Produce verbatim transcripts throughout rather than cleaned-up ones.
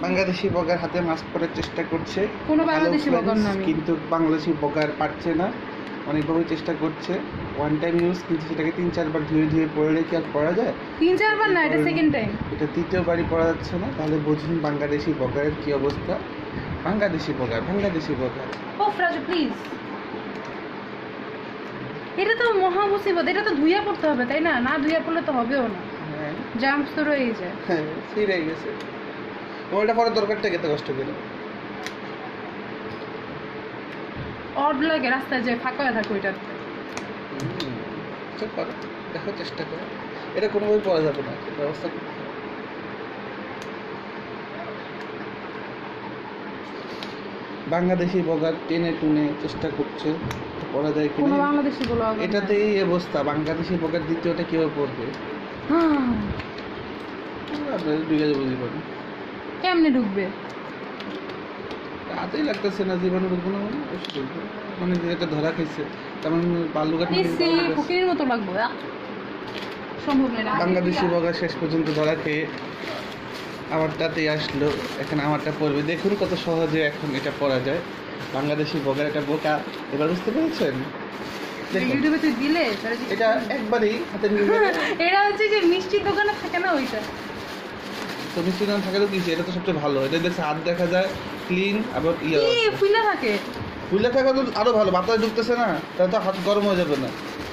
বাংলাদেশি বগার হাতে মাস্ক পরার চেষ্টা করছে, কোনো বাংলাদেশি বগার না আমি। কিন্তু বাংলাদেশি বগার পারছে না, অনেকভাবে চেষ্টা করছে। ওয়ান টাইম ইউজ, কিন্তু সেটাকে তিন চারবার ধুয়ে ধুয়ে পড়লে কি আর পড়া যায়? তিন চারবার না, এটা সেকেন্ড টাইম। এটা তৃতীয়বারই পড়া যাচ্ছে না। তাহলে বুঝুন বাংলাদেশি বগারের কি অবস্থা। Bangladeshi blogger, Bangladeshi blogger. ও রাজু প্লিজ, এটা তো মহা মুসিবত, এটা তো ধুইয়া পড়তে হবে তাই না? না ধুইয়া পড়লে তো হবেও না, হ্যাঁ জাম্পস তো রয়েই যায়। হ্যাঁ, ছিঁড়ে গেছে। ওটা পরে দরকারটা এত কষ্ট করে অড লাগে রাস্তায় যে ফাঁকা হয়ে থাকে ওইটাতে। চেক করো, দেখো, চেষ্টা করো। এটা কোনোভাবে পড়া যাবে না, ব্যবস্থা করতে হবে। বাংলাদেশি বগার টেনে টুনে চেষ্টা করছে, পড়া যায় কোনো কিনা। বাংলাদেশি বলো এটাতে এই অবস্থা, বাংলাদেশি বগার দ্বিতীয়টা কিভাবে পড়বে? আপনাদের দুই কাজে বুঝতে পারেন। কেমনে ঢুকবে? হাতেই লাগতেছে না, জীবনে ঢুকবো না মানে অবশ্যই ঢুকবো। মানে যেটা ধরা খাইছে, তেমন বালুঘাট ইসি ফুকির মতো লাগবে, আহ! সম্ভব নয়। বাংলাদেশি বগা শেষ পর্যন্ত ধরা খেয়ে আমারটাতেই আসলো। এখন আমারটা পড়বে, দেখুন কত সহজে এখন এটা পড়া যায়। বাংলাদেশি বগার একটা বোকা, এবার বুঝতে পেরেছেন? দেখুন, ইউটিউবে তুই দিলে তাহলে যে- এটা একবারেই হাতে নিয়ে এটা হচ্ছে যে মিষ্টির দোকানে থাকে না ওইটা। তো মিষ্টি নাম থাকে তো কি, এটা তো সবচেয়ে ভালো। এটা দেখছে হাত দেখা যায় ক্লিন, আবার ইয়ে কি ফুলা থাকে। ফুলে থাকা তো আরো ভালো, বাতাস ঢুকতেছে না, তাহলে তো হাত গরম হয়ে যাবে না।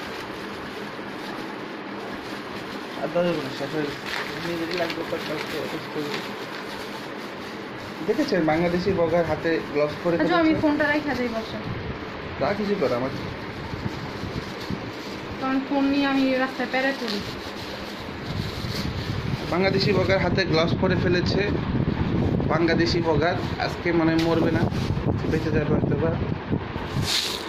আর ধরে শেষ হয়ে গেছে। নিজেরই লাগবে তো কষ্ট, কষ্ট করে। দেখেছেন বাংলাদেশি বগার হাতে গ্লাভস পরে আচ্ছা আমি ফোনটা রাখা যাই বসে, তা কিছু করে আমার। কারণ ফোন নিয়ে আমি রাস্তায় প্যারা করি। বাংলাদেশি বগার হাতে গ্লাভস পরে ফেলেছে। বাংলাদেশি বগার আজকে মনে হয় মরবে না, বেঁচে যাবে হয়তো বা।